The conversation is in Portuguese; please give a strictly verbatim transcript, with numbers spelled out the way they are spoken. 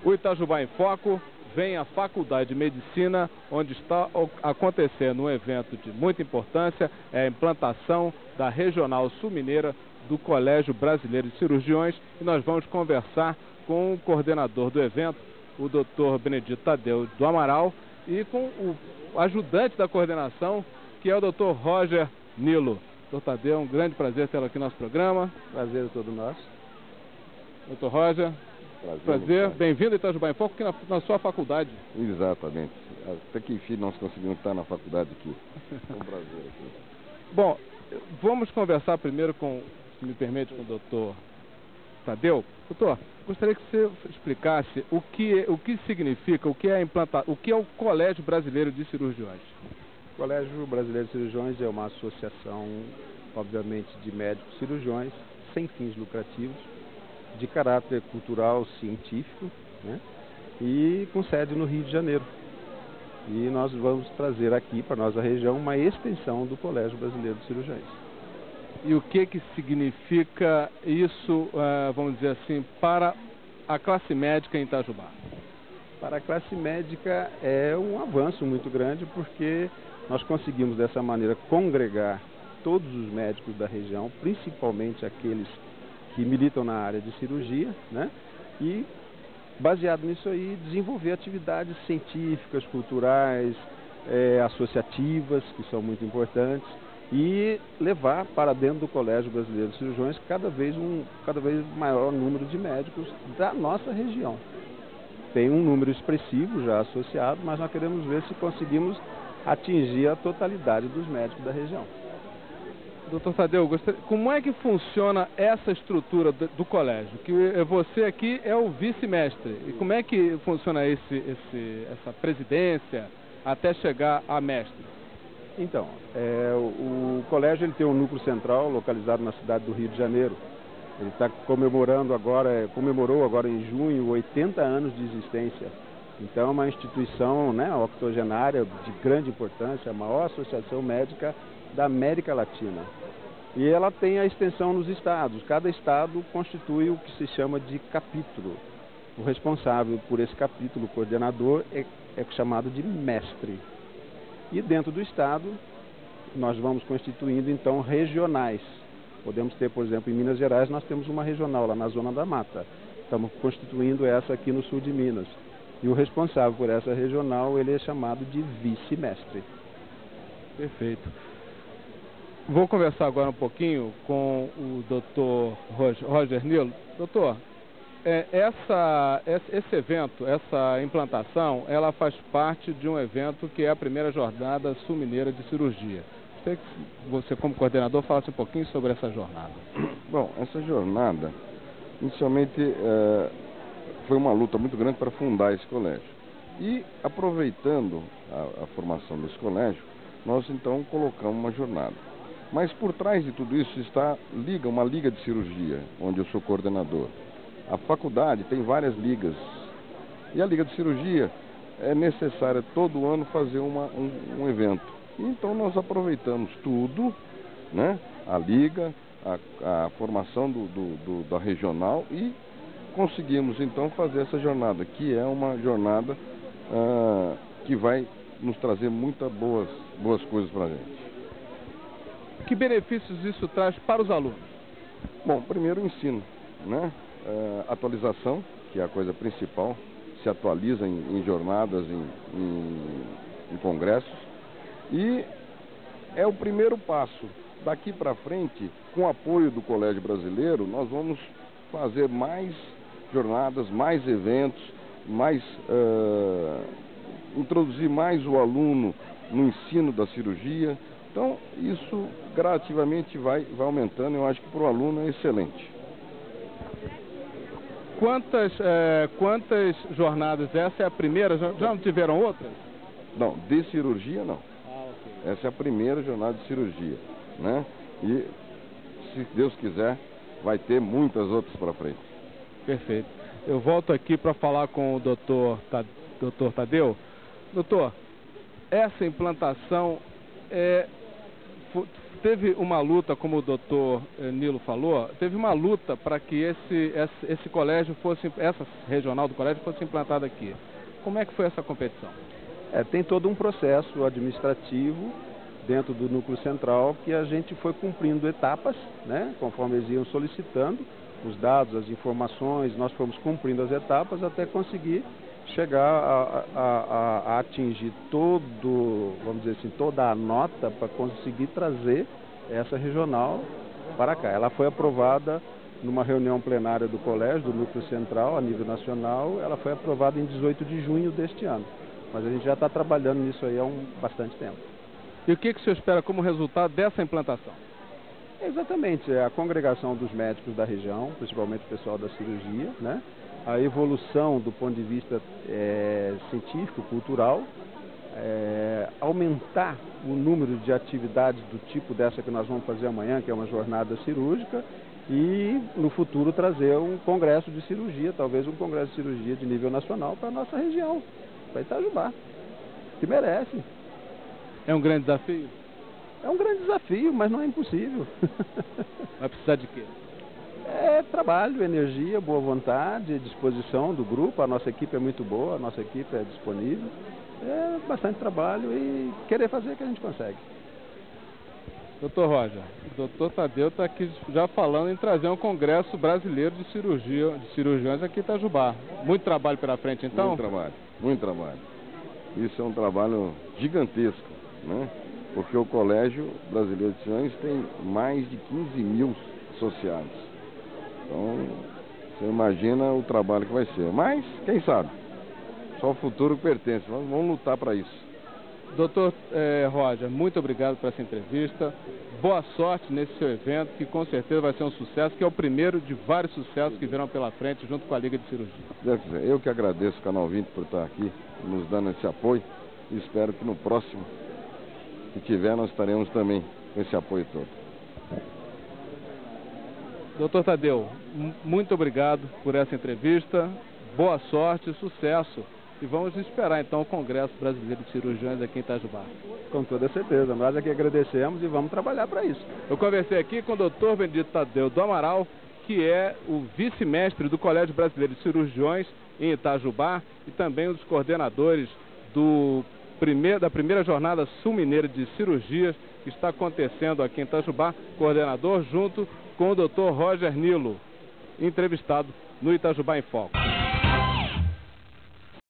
O Itajubá em Foco vem à Faculdade de Medicina, onde está acontecendo um evento de muita importância, é a implantação da Regional Sul-Mineira do Colégio Brasileiro de Cirurgiões, e nós vamos conversar com o coordenador do evento, o doutor Benedito Tadeu do Amaral, e com o ajudante da coordenação, que é o doutor Roger Nilo. doutor Tadeu, é um grande prazer tê-lo aqui no nosso programa. Prazer é todo nosso. doutor Roger, prazer. prazer. Bem-vindo a Itajubá em Foco, aqui na, na sua faculdade. Exatamente. Até que enfim nós conseguimos estar na faculdade aqui. É um prazer aqui. Bom, vamos conversar primeiro com, se me permite, com o doutor Tadeu. Doutor, gostaria que você explicasse o que, o que significa, o que é implantar, o que é o Colégio Brasileiro de Cirurgiões. O Colégio Brasileiro de Cirurgiões é uma associação, obviamente, de médicos cirurgiões, sem fins lucrativos, de caráter cultural, científico, né? E com sede no Rio de Janeiro. E nós vamos trazer aqui para a nossa região uma extensão do Colégio Brasileiro de Cirurgiões. E o que que significa isso, uh, vamos dizer assim, para a classe médica em Itajubá? Para a classe médica é um avanço muito grande, porque nós conseguimos dessa maneira congregar todos os médicos da região, principalmente aqueles que militam na área de cirurgia, né? E baseado nisso aí, desenvolver atividades científicas, culturais, é, associativas, que são muito importantes, e levar para dentro do Colégio Brasileiro de Cirurgiões cada vez um cada vez maior número de médicos da nossa região. Tem um número expressivo já associado, mas nós queremos ver se conseguimos atingir a totalidade dos médicos da região. doutor Tadeu, gostaria, como é que funciona essa estrutura do, do colégio? Que você aqui é o vice-mestre. E como é que funciona esse, esse, essa presidência até chegar a mestre? Então, é, o, o colégio ele tem um núcleo central localizado na cidade do Rio de Janeiro. Ele está comemorando agora, comemorou agora em junho oitenta anos de existência. Então é uma instituição, né, octogenária de grande importância, a maior associação médica da América Latina. E ela tem a extensão nos estados. Cada estado constitui o que se chama de capítulo. O responsável por esse capítulo, o coordenador, é, é chamado de mestre. E dentro do estado, nós vamos constituindo, então, regionais. Podemos ter, por exemplo, em Minas Gerais, nós temos uma regional lá na Zona da Mata. Estamos constituindo essa aqui no sul de Minas. E o responsável por essa regional, ele é chamado de vice-mestre. Perfeito. Vou conversar agora um pouquinho com o doutor Roger, Roger Nilo. Doutor, é, essa, esse evento, essa implantação, ela faz parte de um evento que é a primeira jornada sul-mineira de cirurgia. Gostaria que você, como coordenador, falasse um pouquinho sobre essa jornada. Bom, essa jornada, inicialmente, é, foi uma luta muito grande para fundar esse colégio. E, aproveitando a, a formação desse colégio, nós, então, colocamos uma jornada. Mas, por trás de tudo isso, está liga, uma liga de cirurgia, onde eu sou coordenador. A faculdade tem várias ligas. E a liga de cirurgia é necessária todo ano fazer uma, um, um evento. Então nós aproveitamos tudo, né? A liga, a, a formação do, do, do, da regional, e conseguimos então fazer essa jornada, que é uma jornada ah, que vai nos trazer muitas boas, boas coisas para a gente. Que benefícios isso traz para os alunos? Bom, primeiro o ensino, né? Uh, atualização, que é a coisa principal, se atualiza em, em jornadas, em, em, em congressos, e é o primeiro passo. Daqui para frente, com o apoio do Colégio Brasileiro, nós vamos fazer mais jornadas, mais eventos, mais uh, introduzir mais o aluno no ensino da cirurgia. Então, isso gradativamente vai, vai aumentando, eu acho que para o aluno é excelente. Quantas, é, quantas jornadas? Essa é a primeira? Já, já não tiveram outras? Não, de cirurgia não. Ah, okay. Essa é a primeira jornada de cirurgia, né? E, se Deus quiser, vai ter muitas outras para frente. Perfeito. Eu volto aqui para falar com o doutor doutor Tadeu. Doutor, essa implantação é, teve uma luta, como o doutor Nilo falou, teve uma luta para que esse, esse, esse colégio fosse, essa regional do colégio fosse implantada aqui. Como é que foi essa competição? É, tem todo um processo administrativo dentro do núcleo central que a gente foi cumprindo etapas, né, conforme eles iam solicitando os dados, as informações, nós fomos cumprindo as etapas até conseguir chegar a, a, a, a atingir todo, vamos dizer assim, toda a nota para conseguir trazer essa regional para cá. Ela foi aprovada numa reunião plenária do colégio, do núcleo central, a nível nacional, ela foi aprovada em dezoito de junho deste ano. Mas a gente já está trabalhando nisso aí há um bastante tempo. E o que, que o senhor espera como resultado dessa implantação? Exatamente, é a congregação dos médicos da região, principalmente o pessoal da cirurgia, né? A evolução do ponto de vista é, científico, cultural, é, aumentar o número de atividades do tipo dessa que nós vamos fazer amanhã, que é uma jornada cirúrgica, e no futuro trazer um congresso de cirurgia, talvez um congresso de cirurgia de nível nacional para a nossa região, para Itajubá, que merece. É um grande desafio? É um grande desafio, mas não é impossível. Vai precisar de quê? É trabalho, energia, boa vontade, disposição do grupo. A nossa equipe é muito boa, a nossa equipe é disponível. É bastante trabalho e querer fazer que a gente consegue. Doutor Roger, o doutor Tadeu está aqui já falando em trazer um congresso brasileiro de cirurgia, de cirurgiões aqui em Itajubá. Muito trabalho pela frente, então? Muito trabalho, muito trabalho. Isso é um trabalho gigantesco, né? Porque o Colégio Brasileiro de Cirurgiões tem mais de quinze mil associados. Então, você imagina o trabalho que vai ser. Mas, quem sabe? Só o futuro pertence. Nós vamos lutar para isso. Doutor eh, Roger, muito obrigado por essa entrevista. Boa sorte nesse seu evento, que com certeza vai ser um sucesso, que é o primeiro de vários sucessos que virão pela frente junto com a Liga de Cirurgia. Eu que agradeço o Canal vinte por estar aqui, nos dando esse apoio. E espero que no próximo que tiver, nós estaremos também com esse apoio todo. Doutor Tadeu, muito obrigado por essa entrevista. Boa sorte e sucesso. E vamos esperar então o Congresso Brasileiro de Cirurgiões aqui em Itajubá. Com toda certeza, nós aqui agradecemos e vamos trabalhar para isso. Eu conversei aqui com o doutor Benedito Tadeu do Amaral, que é o vice-mestre do Colégio Brasileiro de Cirurgiões em Itajubá e também um dos coordenadores do primeiro, da primeira jornada sul-mineira de cirurgias que está acontecendo aqui em Itajubá, coordenador junto com o doutor Roger Nilo, entrevistado no Itajubá em Foco.